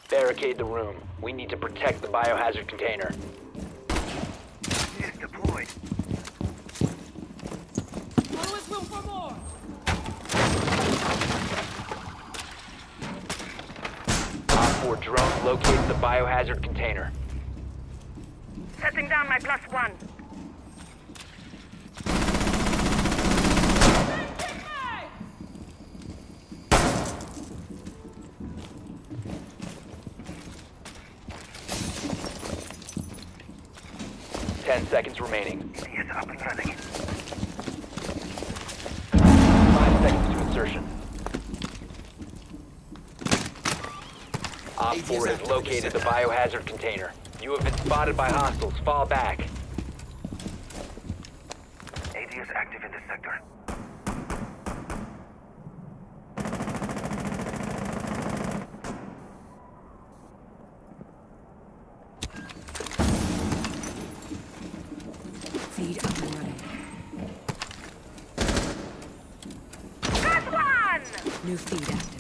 Barricade the room. We need to protect the biohazard container. Is deployed. Always room for more! Op 4 drone located the biohazard container. Setting down my +1. Ten seconds remaining. He is up and running. 5 seconds to insertion. Op 4 has located the biohazard container. You have been spotted by hostiles. Fall back. AD is active in this sector. Feed up and running. +1! New feed active.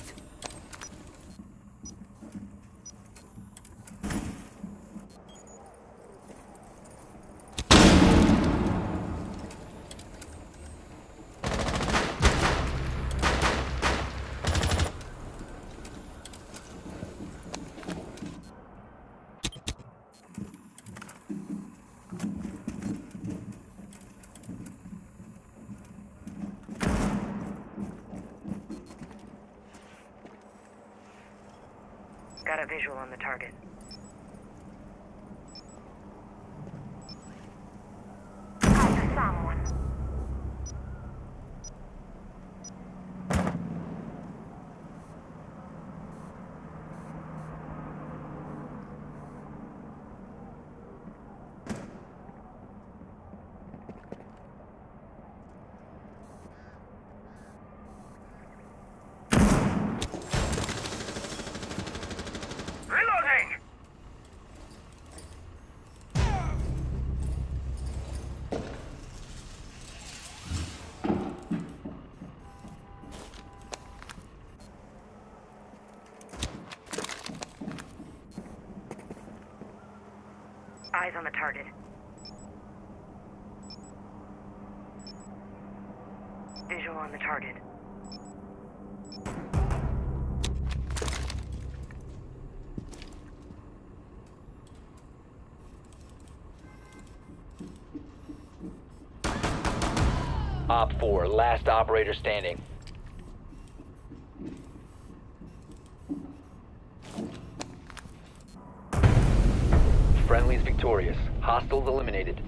Got a visual on the target. Got someone. Reloading! Eyes on the target. Visual on the target. Op 4, last operator standing. Friendly's victorious. Hostiles eliminated.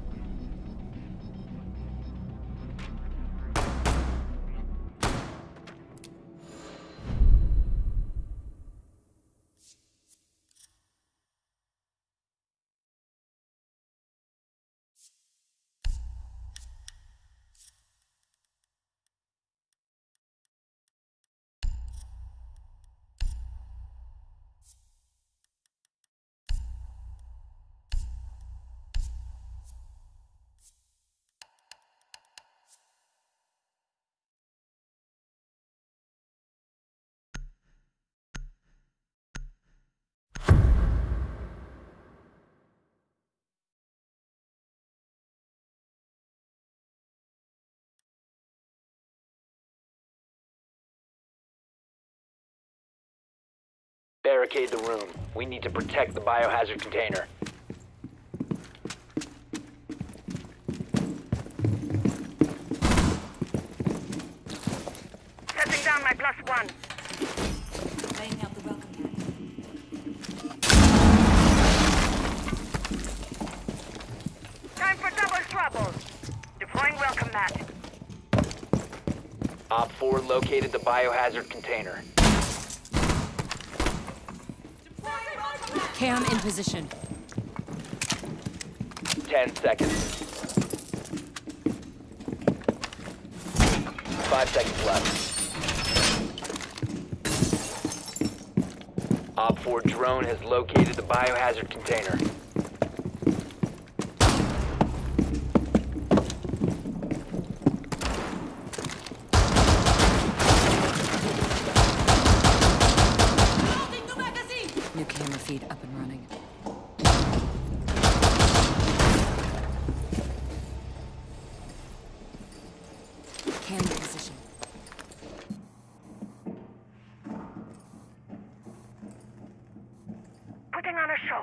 Barricade the room. We need to protect the biohazard container. Setting down my +1. Laying out the welcome mat. Time for double trouble. Deploying welcome mat. Op 4 located the biohazard container. Cam in position. 10 seconds. 5 seconds left. Op 4 drone has located the biohazard container. feed up and running. Camera position. Putting on a show.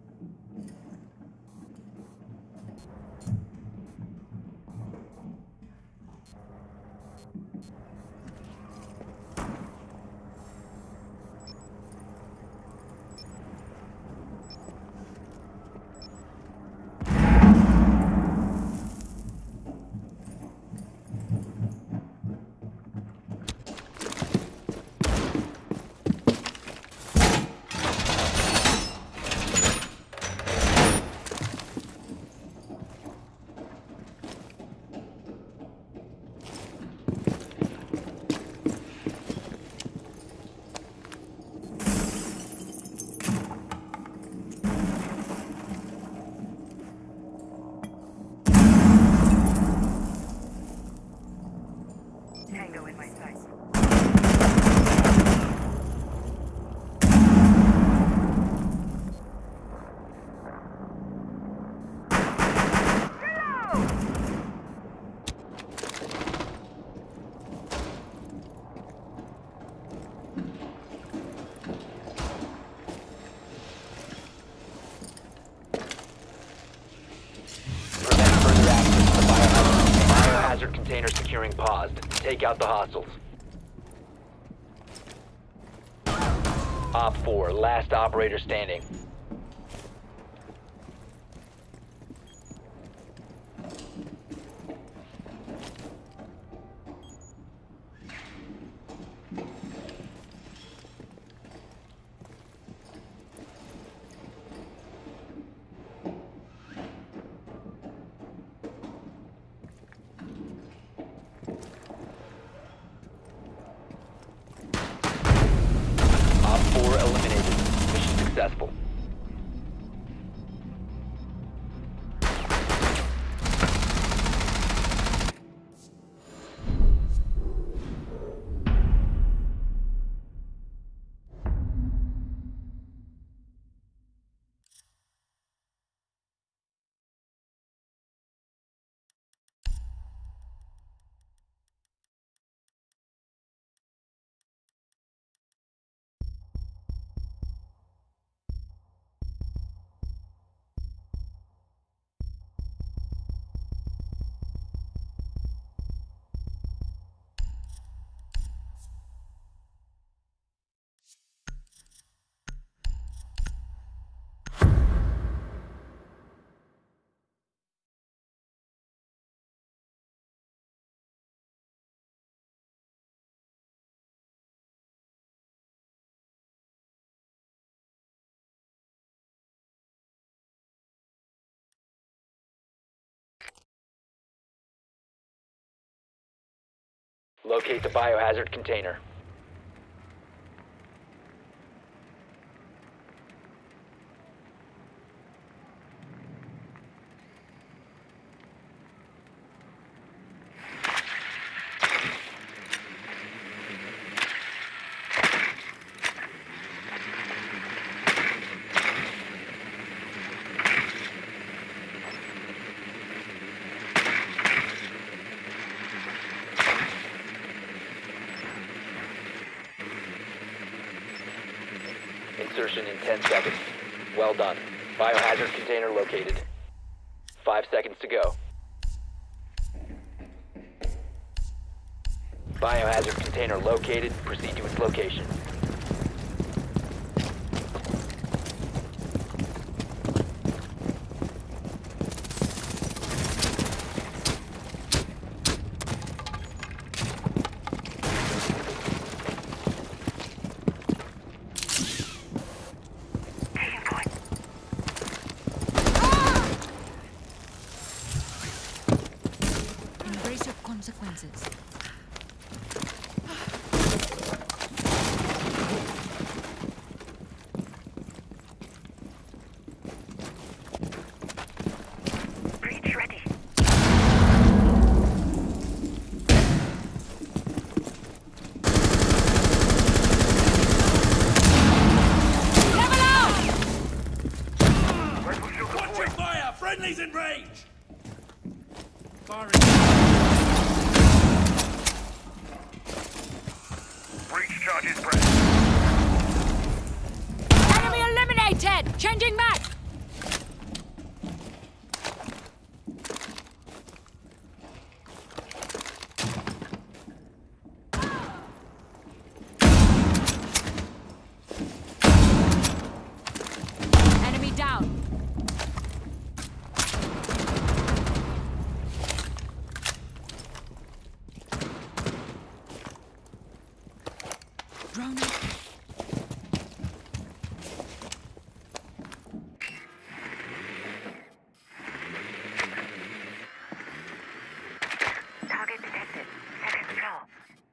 Tango in my sights. Prevent further access to the biohazard container securing paused. Take out the hostiles. Op 4, last operator standing. Op 4 eliminated. Mission successful. Locate the biohazard container. Insertion in 10 seconds. Well done. Biohazard container located. 5 seconds to go. Biohazard container located. Proceed to its location. Embrace your consequences. Breach ready. Level out! in range! Firing. Breach charges pressed. Enemy eliminated! Changing mag! Enemy down. Drone out. Target detected. Second floor.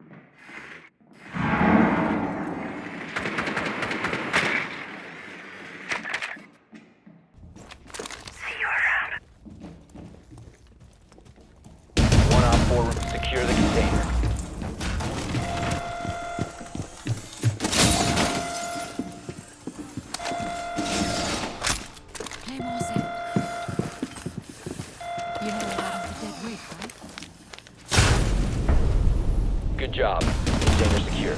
See you around. One op 4, secure the container. Claymore set. You know how to dead weight, right? Good job. Container secure.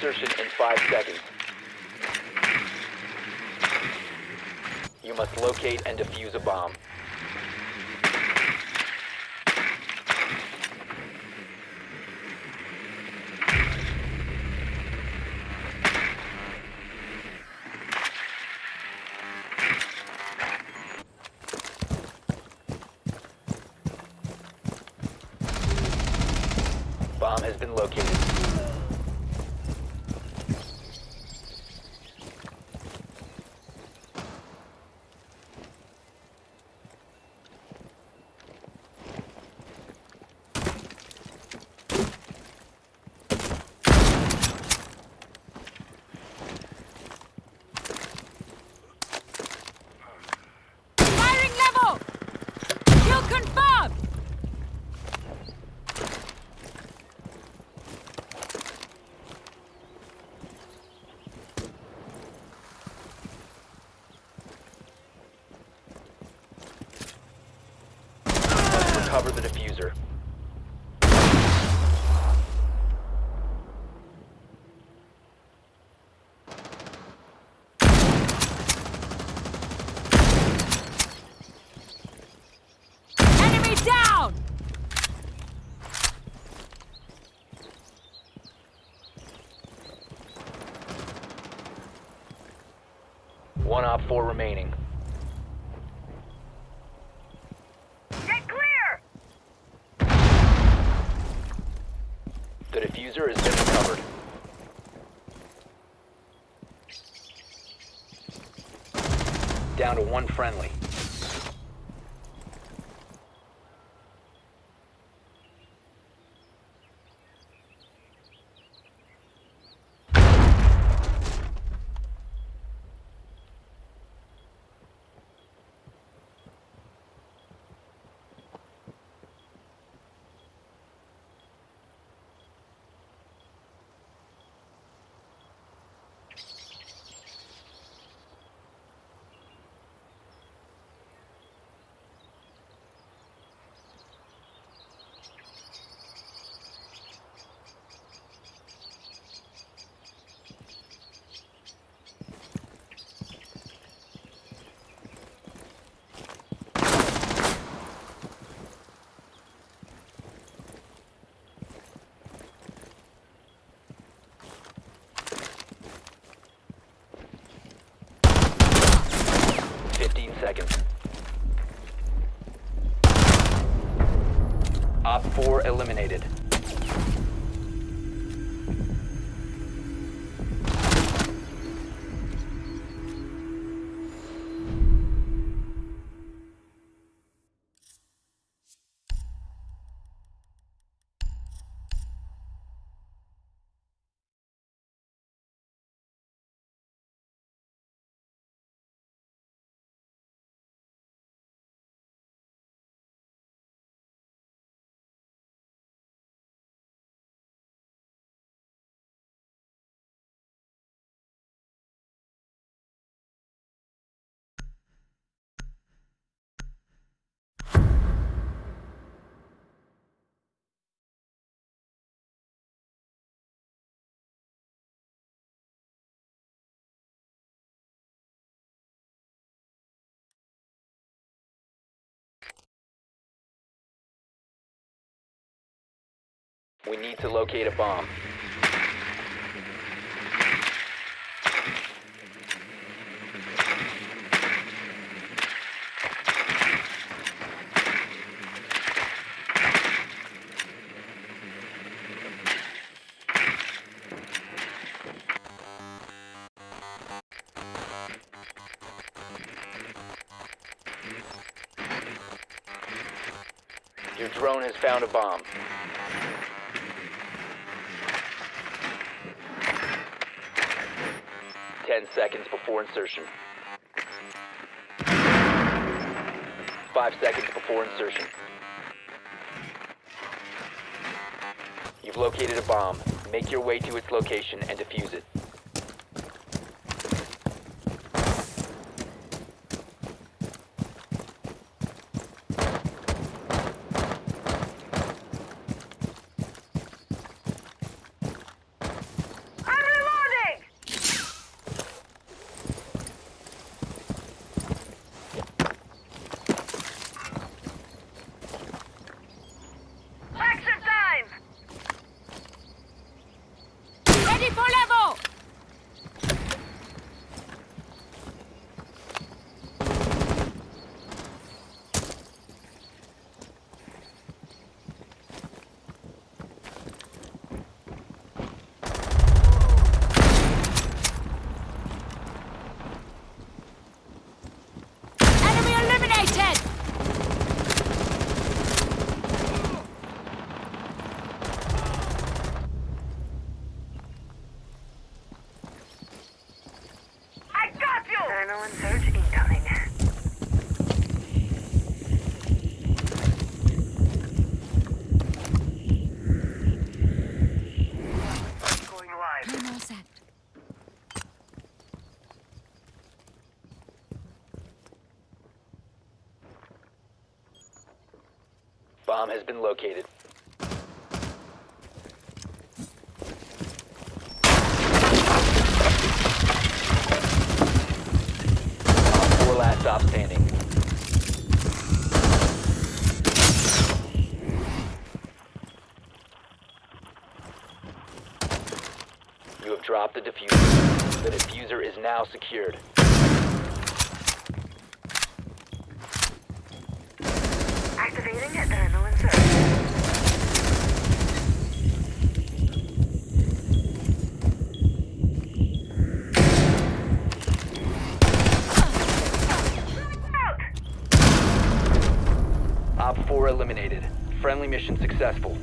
insertion in 5 seconds. You must locate and defuse a bomb. Bomb has been located. Firing level! Kill confirmed! Recover the diffuser. Enemy down! One Op 4 remaining. Get clear! The diffuser has been recovered. Down to one friendly. Seconds. Op 4 eliminated. We need to locate a bomb. Your drone has found a bomb. Ten seconds before insertion. 5 seconds before insertion. You've located a bomb. Make your way to its location and defuse it. I'm Bomb has been located. Op 4 last stop standing. You have dropped the diffuser. The diffuser is now secured. Activating adrenaline surge. Op 4 eliminated. Friendly mission successful.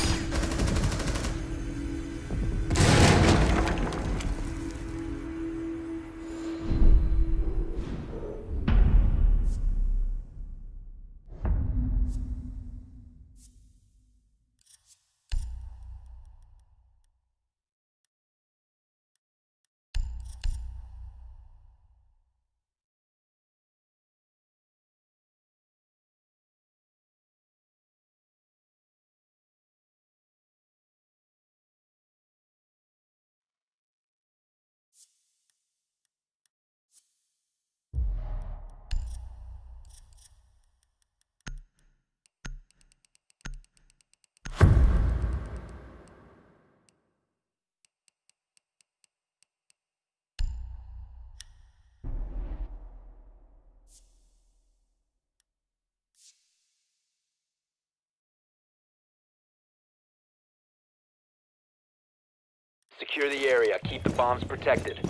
Secure the area. Keep the bombs protected.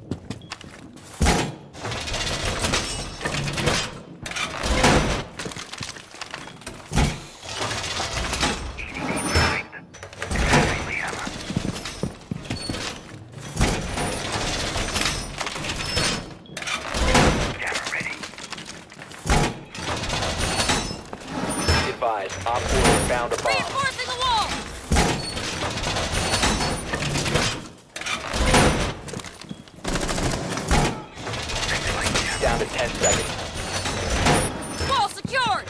Be advised, Op 4 has found a bomb. Reinforcing the wall! Down to 10 seconds. Wall secured!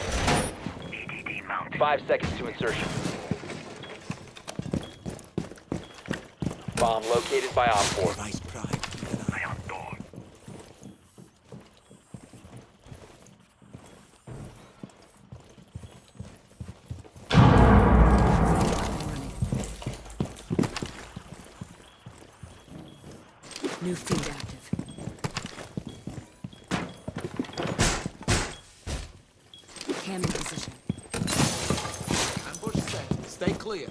5 seconds to insertion. Bomb located by Op 4. Vice Prime. Eye on door. New feed active. Cam in position. Ambush set. Stay clear.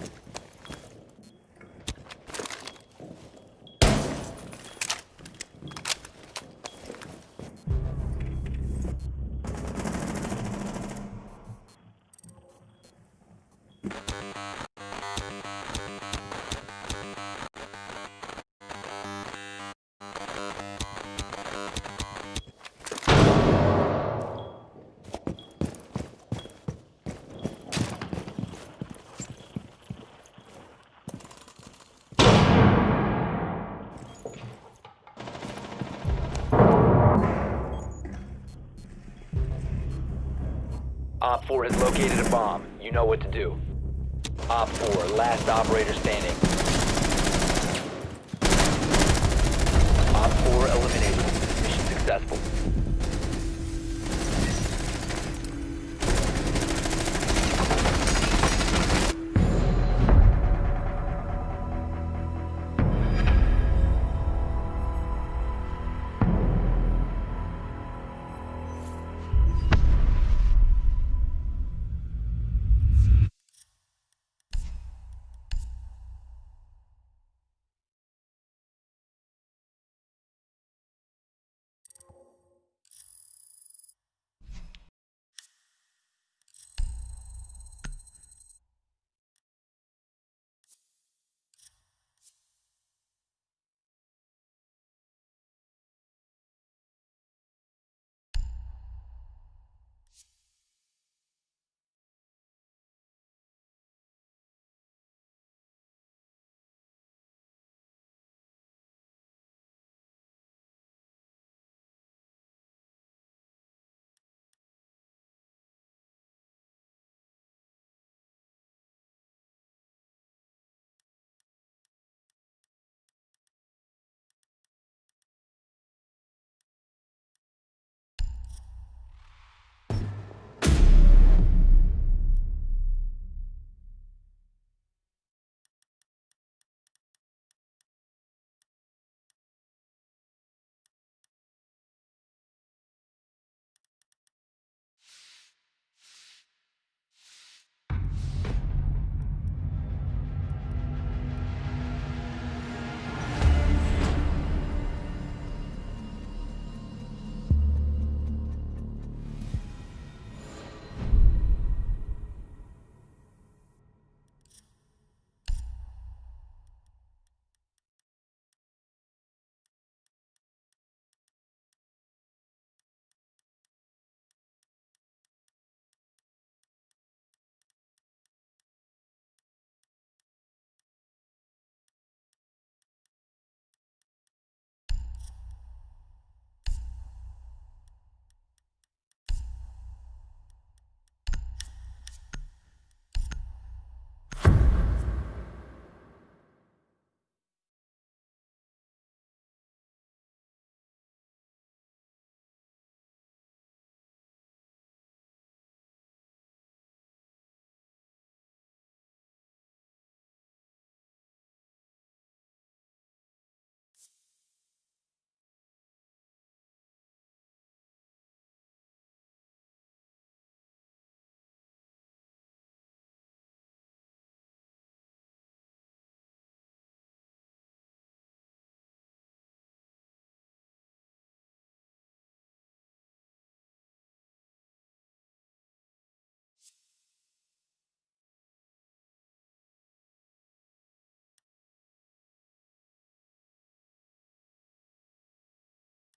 Op 4 has located a bomb. You know what to do. Op 4, last operator standing. Op 4 eliminated. Mission successful.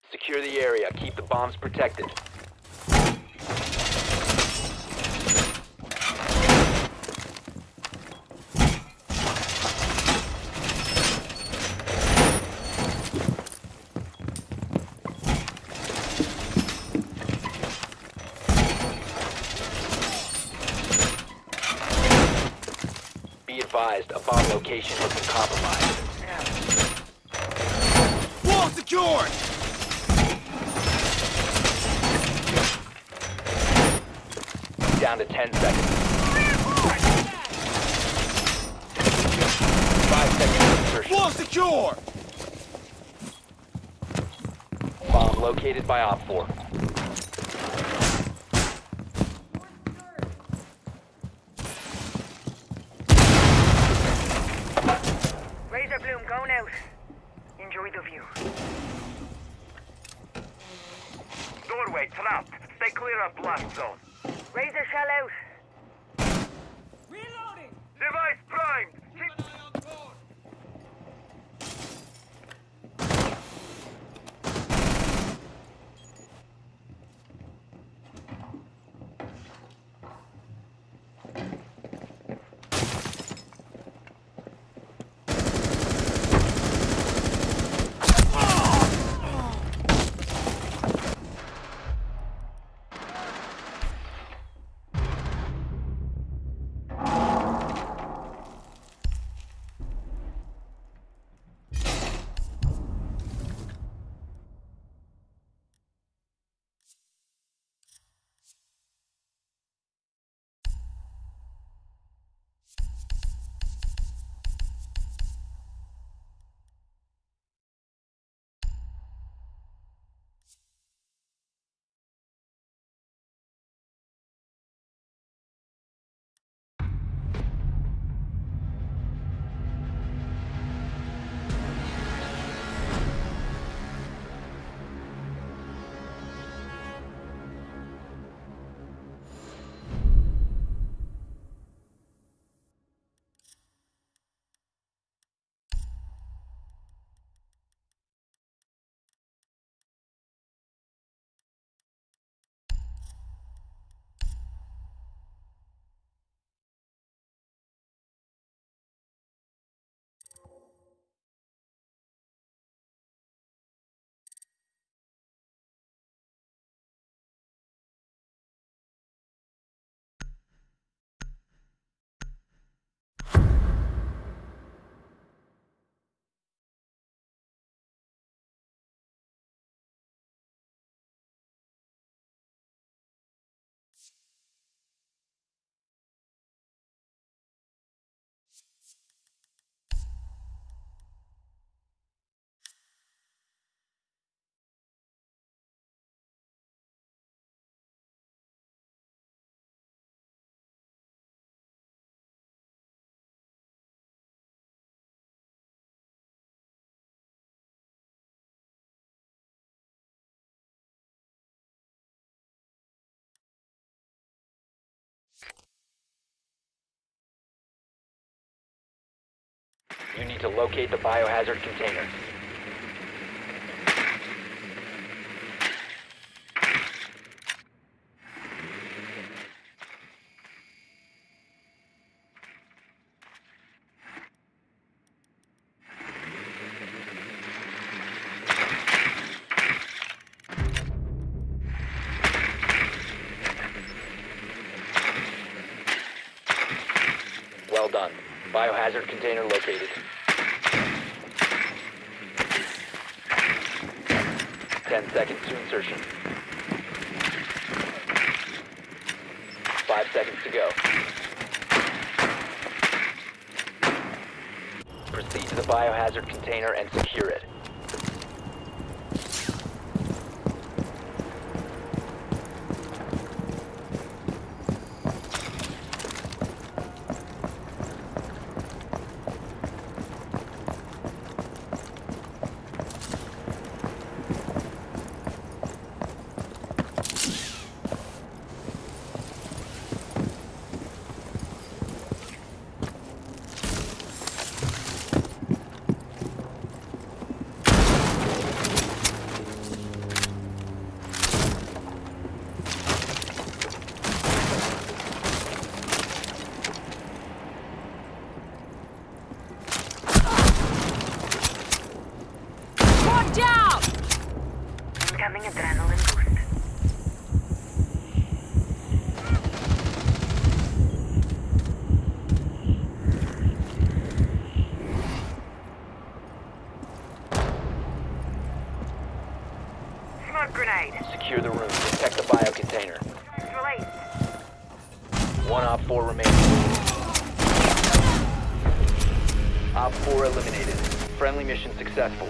Secure the area. Keep the bombs protected. Be advised, a bomb location has been compromised. Wall secured! Down to 10 seconds. 5 seconds insertion. Wall secure! Bomb located by Op 4. Razor Bloom going out. Enjoy the view. Doorway trapped. Stay clear of blast zone. Razor shell out. Reloading! Device primed. Keep You need to locate the biohazard container. Well done. Biohazard container located. 10 seconds to insertion. 5 seconds to go. Proceed to the biohazard container and secure it. down! Incoming adrenaline boost. Smoke grenade. Secure the room. Protect the bio container. Release. One Op 4 remaining. Op 4 eliminated. Friendly mission successful.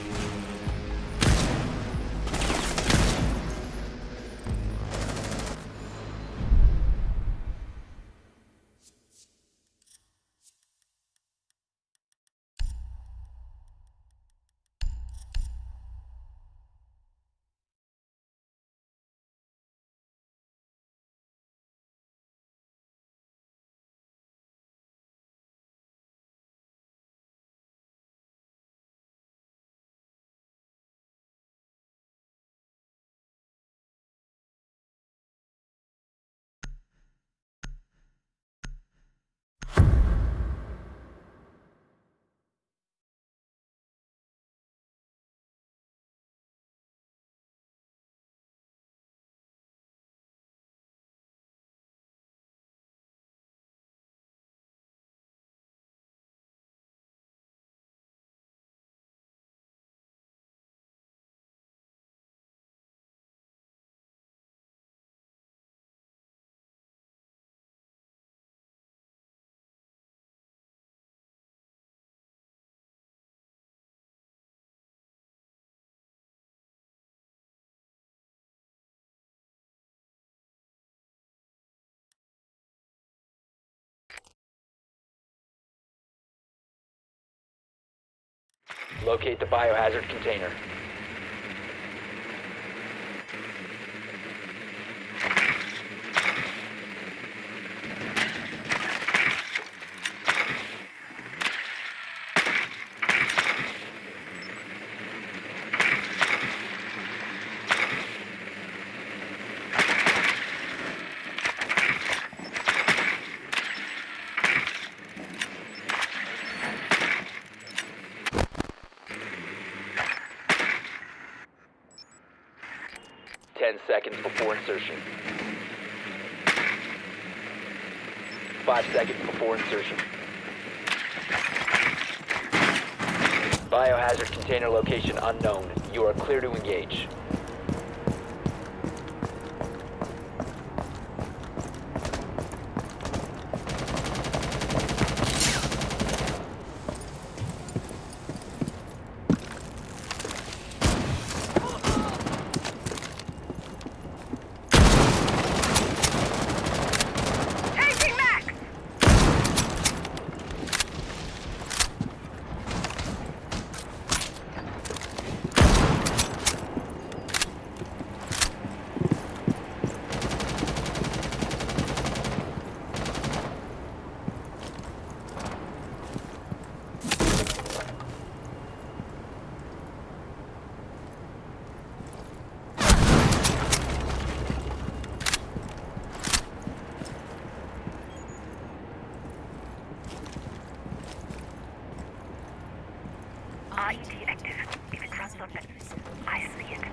Locate the biohazard container. Seconds before insertion. 5 seconds before insertion. Biohazard container location unknown. You are clear to engage. IET active. If it runs on batteries, I see it.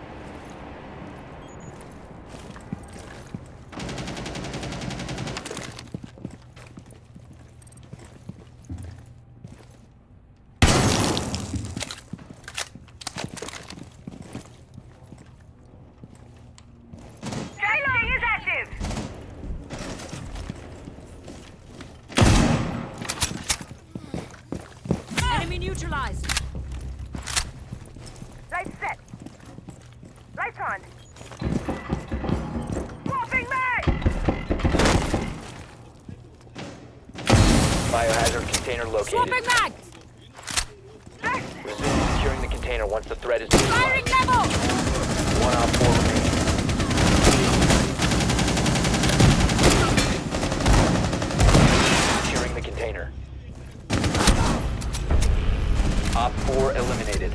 Skyloading is active! Enemy neutralized! Lights set. Lights on. Swapping mag! Biohazard container located. Swapping mag! Resume securing the container once the threat is Firing neutralized. level! One Op 4 remaining. Securing the container. Op 4 eliminated.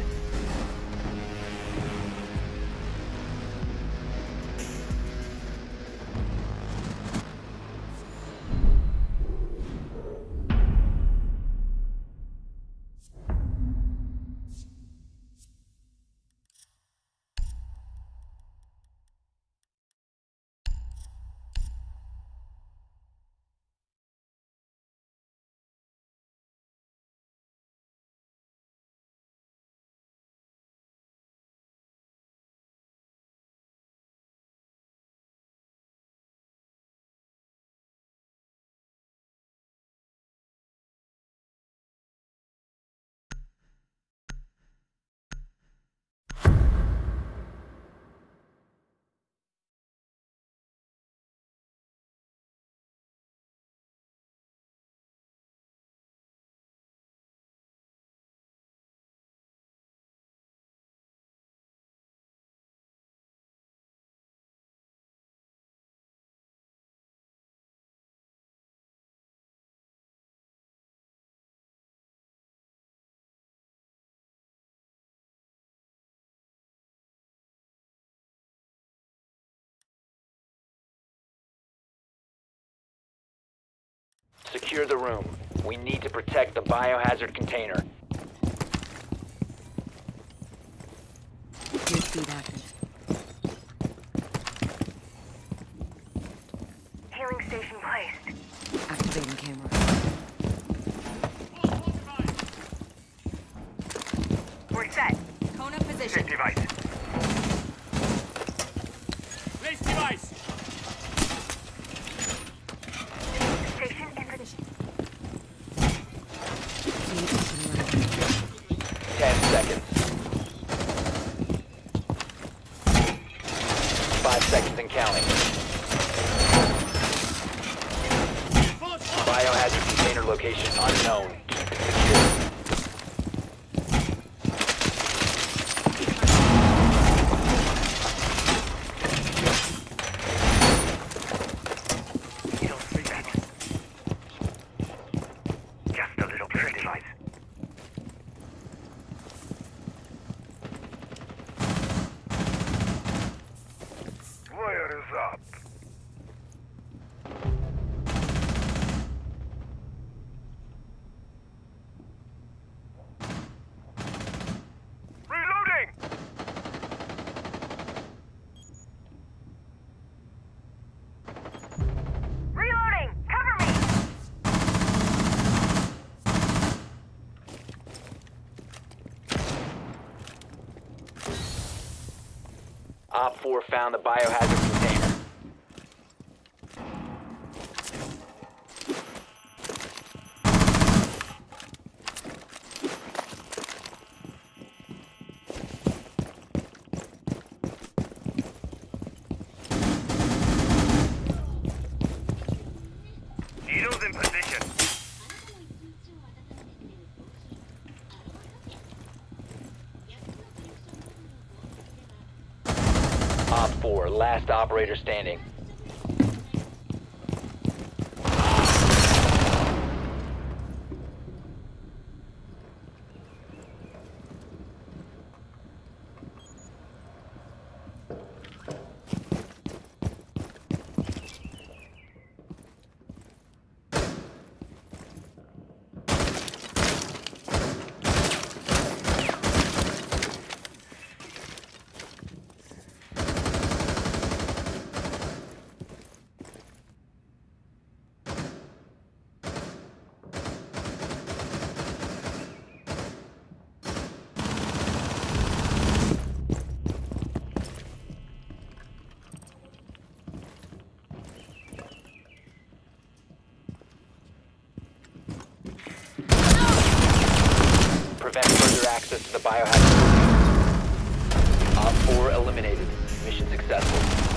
Secure the room. We need to protect the biohazard container. Gear speed active. Healing station placed. Activating camera. We're set. Kona position. Device. Place device. Station in position. Feed up and running. 10 seconds. 5 seconds and counting. Biohazard container location unknown. Keep it secure. Heal 3 seconds. Just a little bit. Device. Wire is up. Reloading! Reloading! Cover me! Op 4 found the biohazard container. Needles in position. Op 4, last operator standing. Prevent further access to the biohazard. Op 4 eliminated. Mission successful.